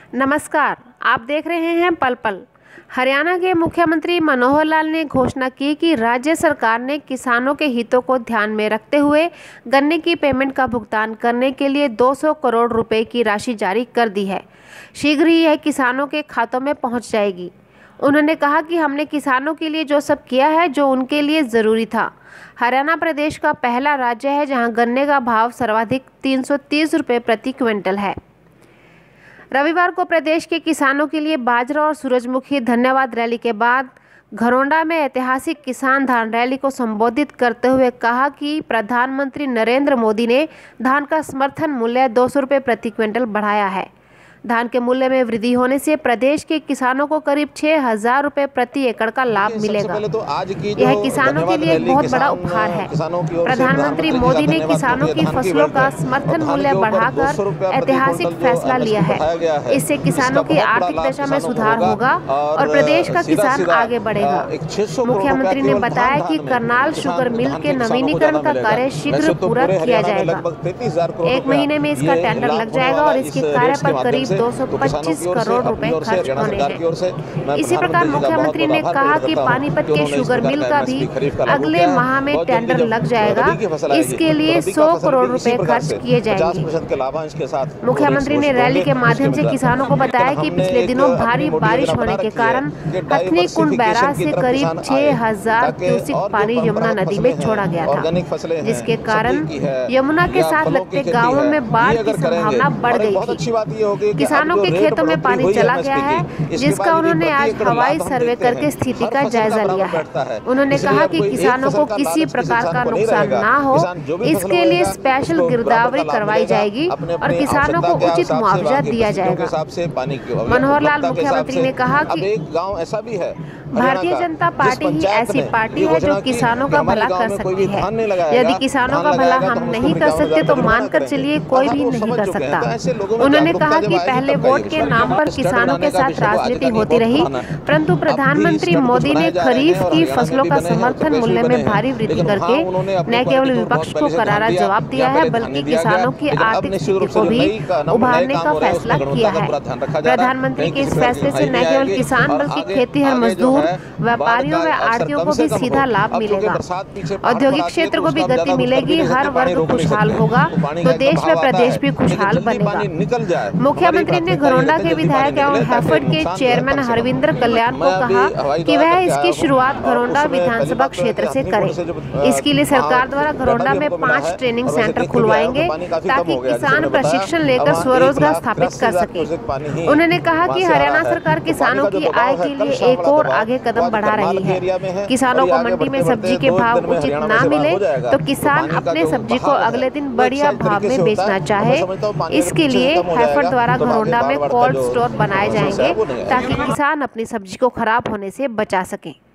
नमस्कार, आप देख रहे हैं पल पल। हरियाणा के मुख्यमंत्री मनोहर लाल ने घोषणा की कि राज्य सरकार ने किसानों के हितों को ध्यान में रखते हुए गन्ने की पेमेंट का भुगतान करने के लिए 200 करोड़ रुपए की राशि जारी कर दी है। शीघ्र ही यह किसानों के खातों में पहुंच जाएगी। उन्होंने कहा कि हमने किसानों के लिए जो सब किया है जो उनके लिए ज़रूरी था। हरियाणा प्रदेश का पहला राज्य है जहां गन्ने का भाव सर्वाधिक 330 रुपये प्रति क्विंटल है। रविवार को प्रदेश के किसानों के लिए बाजरा और सूरजमुखी धन्यवाद रैली के बाद घरौंडा में ऐतिहासिक किसान धान रैली को संबोधित करते हुए कहा कि प्रधानमंत्री नरेंद्र मोदी ने धान का समर्थन मूल्य 200 रुपये प्रति क्विंटल बढ़ाया है। धान के मूल्य में वृद्धि होने से प्रदेश के किसानों को करीब 6,000 रुपये प्रति एकड़ का लाभ मिलेगा। यह किसानों के लिए एक बहुत बड़ा उपहार है। प्रधानमंत्री मोदी ने किसानों की फसलों का समर्थन मूल्य बढ़ाकर ऐतिहासिक फैसला लिया है। इससे किसानों की आर्थिक दशा में सुधार होगा और प्रदेश का किसान आगे बढ़ेगा। मुख्यमंत्री ने बताया कि करनाल शुगर मिल के नवीनीकरण का कार्य शीघ्र पूरा किया जाएगा। 1 महीने में इसका टेंडर लग जाएगा और इसके कार्य पर करीब 225 करोड़ रुपए खर्च होने हैं। इसी प्रकार मुख्यमंत्री ने कहा कि पानीपत के शुगर मिल का भी अगले माह में टेंडर लग जाएगा। इसके लिए 100 करोड़ रुपए खर्च किए जाएंगे। मुख्यमंत्री ने रैली के माध्यम से किसानों को बताया कि पिछले दिनों भारी बारिश होने के कारण हथनी कुंड बैराज से करीब 6,000 क्यूसेक पानी यमुना नदी में छोड़ा गया था, जिसके कारण यमुना के साथ लगते गाँवों में बाढ़ की संभावना बढ़ गई थी। किसानों के खेतों में पानी चला गया है, जिसका उन्होंने आज हवाई सर्वे करके स्थिति का जायजा लिया है। उन्होंने कहा कि किसानों को किसी प्रकार का नुकसान ना हो, इसके लिए स्पेशल गिरदावरी करवाई जाएगी और किसानों को उचित मुआवजा दिया जाएगा। मनोहर लाल मुख्यमंत्री ने कहा कि भारतीय जनता पार्टी ही ऐसी पार्टी है जो किसानों का भला कर सकती है। यदि किसानों का भला हम नहीं कर सकते तो मानकर चलिए कोई भी नहीं कर सकता। उन्होंने कहा कि पहले वोट के नाम पर किसानों के साथ राजनीति होती रही, परंतु प्रधानमंत्री मोदी ने खरीफ की फसलों का समर्थन मूल्य में भारी वृद्धि करके न केवल विपक्ष को करारा जवाब दिया है, बल्कि किसानों की आर्थिक स्थिति को भी उभारने का फैसला किया है। प्रधानमंत्री के इस फैसले से न केवल किसान बल्कि खेतीहर मजदूर, व्यापारियों व आढ़तियों को भी सीधा लाभ मिलेगा। औद्योगिक क्षेत्र को भी गति मिलेगी, हर वर्ग खुशहाल होगा तो देश व प्रदेश भी खुशहाल बनेगा। मुख्यमंत्री ने घरौंडा के विधायक एवं हैफेड के चेयरमैन हरविंदर कल्याण को कहा कि वह इसकी शुरुआत घरौंडा विधानसभा क्षेत्र से करे। इसके लिए सरकार द्वारा घरौंडा में 5 ट्रेनिंग सेंटर खुलवाएंगे ताकि किसान प्रशिक्षण लेकर स्वरोजगार स्थापित कर सके। उन्होंने कहा कि हरियाणा सरकार किसानों की आय के लिए एक और आगे कदम बढ़ा रही है। किसानों को मंडी में सब्जी के भाव उचित ना मिले तो किसान अपने सब्जी को अगले दिन बढ़िया भाव में बेचना चाहे, इसके लिए हैफेड द्वारा घरौंडा में कोल्ड स्टोर बनाए जाएंगे ताकि किसान अपनी सब्जी को खराब होने से बचा सकें।